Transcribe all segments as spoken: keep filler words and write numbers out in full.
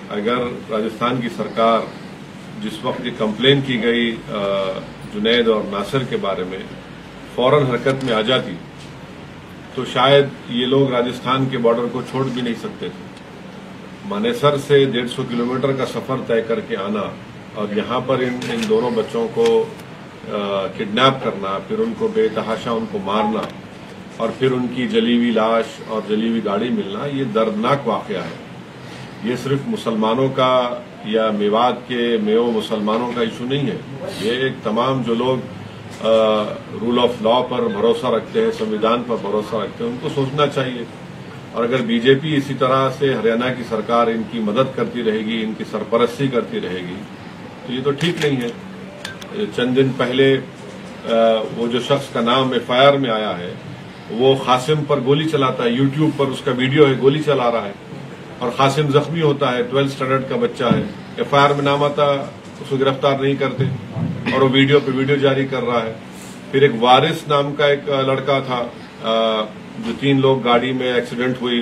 अगर राजस्थान की सरकार जिस वक्त ये कंप्लेन की गई जुनैद और नासिर के बारे में फौरन हरकत में आ जाती तो शायद ये लोग राजस्थान के बॉर्डर को छोड़ भी नहीं सकते थे। मानेसर से डेढ़ सौ किलोमीटर का सफर तय करके आना और यहाँ पर इन इन दोनों बच्चों को किडनैप करना, फिर उनको बेतहाशा उनको मारना और फिर उनकी जली हुई लाश और जली हुई गाड़ी मिलना, ये दर्दनाक वाकया है। ये सिर्फ मुसलमानों का या मेवात के मेयो मुसलमानों का इशू नहीं है, ये एक तमाम जो लोग रूल ऑफ लॉ पर भरोसा रखते हैं, संविधान पर भरोसा रखते हैं, उनको सोचना चाहिए। और अगर बीजेपी इसी तरह से हरियाणा की सरकार इनकी मदद करती रहेगी, इनकी सरपरस्ती करती रहेगी, तो ये तो ठीक नहीं है। चंद दिन पहले वो जो शख्स का नाम एफ आई आर में आया है वो कासिम पर गोली चलाता है, यूट्यूब पर उसका वीडियो है, गोली चला रहा है और कासिम जख्मी होता है, ट्वेल्थ स्टैंडर्ड का बच्चा है, एफ आई आर में नाम आता, उसको गिरफ्तार नहीं करते और वो वीडियो पे वीडियो जारी कर रहा है। फिर एक वारिस नाम का एक लड़का था जो तीन लोग गाड़ी में एक्सीडेंट हुई,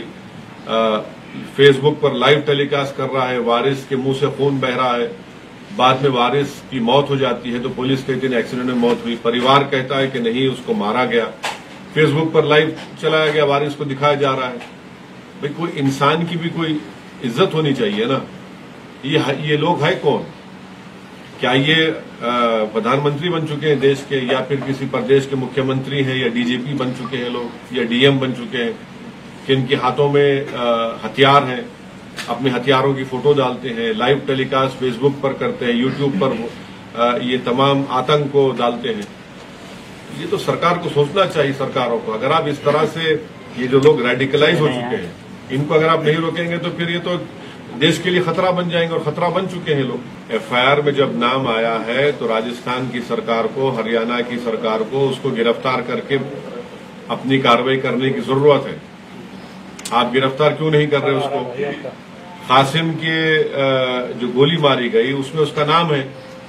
फेसबुक पर लाइव टेलीकास्ट कर रहा है, वारिस के मुंह से खून बह रहा है, बाद में वारिस की मौत हो जाती है तो पुलिस कहती है एक्सीडेंट में मौत हुई, परिवार कहता है कि नहीं उसको मारा गया, फेसबुक पर लाइव चलाया गया, वारिस को दिखाया जा रहा है। भाई कोई इंसान की भी कोई इज्जत होनी चाहिए ना। ये ये लोग है कौन? क्या ये प्रधानमंत्री बन चुके हैं देश के, या फिर किसी प्रदेश के मुख्यमंत्री हैं, या डी जी पी बन चुके हैं लोग, या डी एम बन चुके हैं कि इनके हाथों में आ, हथियार हैं, अपने हथियारों की फोटो डालते हैं, लाइव टेलीकास्ट फेसबुक पर करते हैं, यूट्यूब पर आ, ये तमाम आतंक को डालते हैं। ये तो सरकार को सोचना चाहिए, सरकारों को। अगर आप इस तरह से ये जो लोग रेडिकलाइज हो चुके हैं इनको अगर आप नहीं रोकेंगे तो फिर ये तो देश के लिए खतरा बन जाएंगे और खतरा बन चुके हैं लोग। एफ आई आर में जब नाम आया है तो राजस्थान की सरकार को, हरियाणा की सरकार को उसको गिरफ्तार करके अपनी कार्रवाई करने की जरूरत है। आप गिरफ्तार क्यों नहीं कर रहे उसको? कासिम के जो गोली मारी गई उसमें उसका नाम है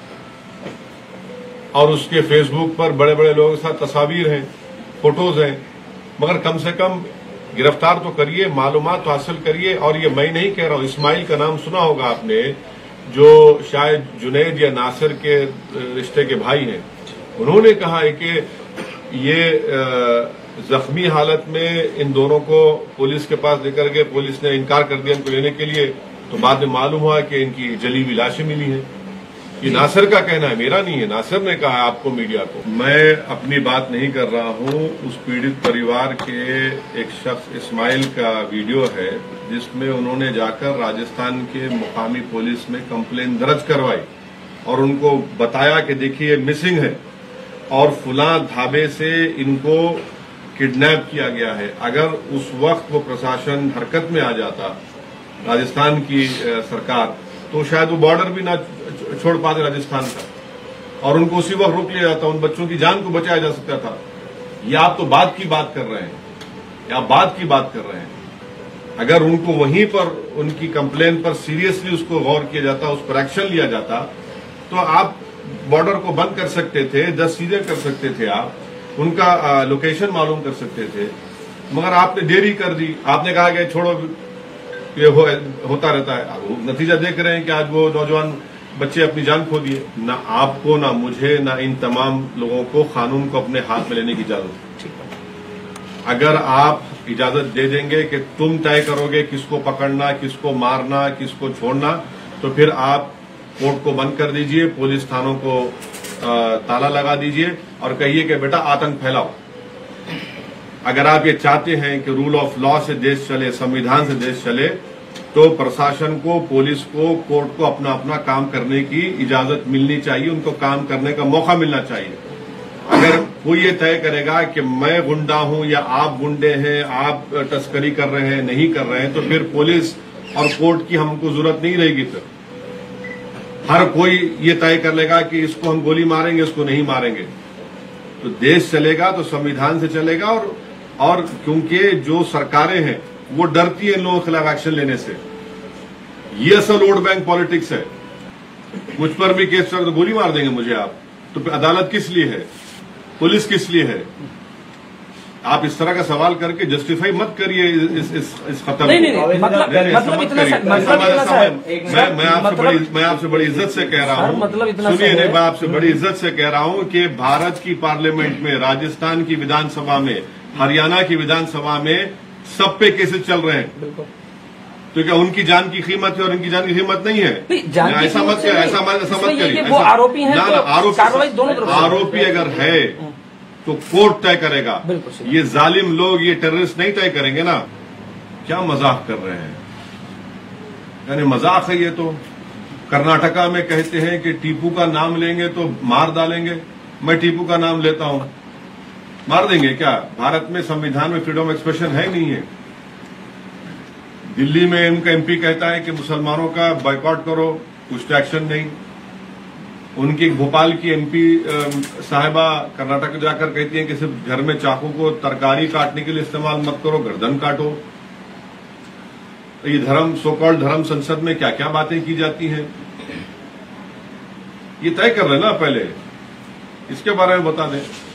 और उसके फेसबुक पर बड़े बड़े लोगों के साथ तस्वीर हैं, फोटोज हैं, मगर कम से कम गिरफ्तार तो करिए, मालूमात तो हासिल करिए। और ये मैं नहीं कह रहा हूं, इस्माइल का नाम सुना होगा आपने, जो शायद जुनैद या नासिर के रिश्ते के भाई हैं। उन्होंने कहा है कि ये जख्मी हालत में इन दोनों को पुलिस के पास लेकर गए, पुलिस ने इनकार कर दिया इनको लेने के लिए, तो बाद में मालूम हुआ कि इनकी जली हुई लाशें मिली हैं। ये नासिर का कहना है, मेरा नहीं है, नासिर ने कहा है आपको, मीडिया को। मैं अपनी बात नहीं कर रहा हूं, उस पीड़ित परिवार के एक शख्स इस्माइल का वीडियो है जिसमें उन्होंने जाकर राजस्थान के मुकामी पुलिस में कंप्लेन दर्ज करवाई और उनको बताया कि देखिए मिसिंग है और फुला ढाबे से इनको किडनैप किया गया है। अगर उस वक्त वो प्रशासन हरकत में आ जाता, राजस्थान की सरकार, तो शायद वो बॉर्डर भी ना छोड़ पाते राजस्थान का और उनको उसी वक्त रोक लिया जाता, उन बच्चों की जान को बचाया जा सकता था। ये आप तो बात की बात कर रहे हैं, या आप बात की बात कर रहे हैं। अगर उनको वहीं पर उनकी कंप्लेन पर सीरियसली उसको गौर किया जाता, उस पर एक्शन लिया जाता, तो आप बॉर्डर को बंद कर सकते थे, दस चीजें कर सकते थे, आप उनका लोकेशन मालूम कर सकते थे, मगर आपने देरी कर दी। आपने कहा कि छोड़ो, ये हो, होता रहता है। वो नतीजा देख रहे हैं कि आज वो नौजवान बच्चे अपनी जान खो दिए। ना आपको, ना मुझे, ना इन तमाम लोगों को कानून को अपने हाथ में लेने की इजाजत है। अगर आप इजाजत दे देंगे कि तुम तय करोगे किसको पकड़ना, किसको मारना, किसको छोड़ना, तो फिर आप कोर्ट को बंद कर दीजिए, पुलिस थानों को ताला लगा दीजिए और कहिए कि बेटा आतंक फैलाओ। अगर आप ये चाहते हैं कि रूल ऑफ लॉ से देश चले, संविधान से देश चले, तो प्रशासन को, पुलिस को, कोर्ट को अपना अपना काम करने की इजाजत मिलनी चाहिए, उनको काम करने का मौका मिलना चाहिए। अगर कोई ये तय करेगा कि मैं गुंडा हूं या आप गुंडे हैं, आप तस्करी कर रहे हैं, नहीं कर रहे हैं, तो फिर पुलिस और कोर्ट की हमको जरूरत नहीं रहेगी। फिर हर कोई ये तय कर लेगा कि इसको हम गोली मारेंगे, इसको नहीं मारेंगे, तो देश चलेगा तो संविधान से चलेगा। और और क्योंकि जो सरकारें हैं वो डरती है इन लोगों के खिलाफ एक्शन लेने से, ये असल वोट बैंक पॉलिटिक्स है। मुझ पर भी केस चल तो गोली मार देंगे मुझे आप, तो फिर अदालत किस लिए है, पुलिस किस लिए है? आप इस तरह का सवाल करके जस्टिफाई मत करिए इस इस इस खत्म नहीं, नहीं, नहीं, मतलब मतलब इतना मैं मैं आपसे बड़ी मैं आपसे बड़ी इज्जत से कह रहा हूँ, मतलब इतना सुनिए नहीं, मैं आपसे बड़ी इज्जत से कह रहा हूँ कि भारत की पार्लियामेंट में, राजस्थान की विधानसभा में, हरियाणा की विधानसभा में सब पे केसेस चल रहे हैं। तो क्या उनकी जान की कीमत है और इनकी जान की कीमत नहीं है? ऐसा मत ऐसा ऐसा मत करिए। आरोपी है, आरोपी आरोपी अगर है तो कोर्ट तय करेगा। ये जालिम लोग, ये टेररिस्ट नहीं तय करेंगे ना। क्या मजाक कर रहे हैं, यानी मजाक है ये तो। कर्नाटका में कहते हैं कि टीपू का नाम लेंगे तो मार डालेंगे। मैं टीपू का नाम लेता हूं, मार देंगे क्या? भारत में संविधान में फ्रीडम ऑफ एक्सप्रेशन है नहीं है। दिल्ली में उनका एमपी कहता है कि मुसलमानों का बॉयकॉट करो, कुछ एक्शन नहीं। उनकी भोपाल की एमपी साहिबा कर्नाटक जाकर कहती हैं कि सिर्फ घर में चाकू को तरकारी काटने के लिए इस्तेमाल मत करो, गर्दन काटो। ये धर्म, सो कॉल्ड धर्म संसद में क्या क्या बातें की जाती हैं, ये तय कर लेना पहले, इसके बारे में बता दें।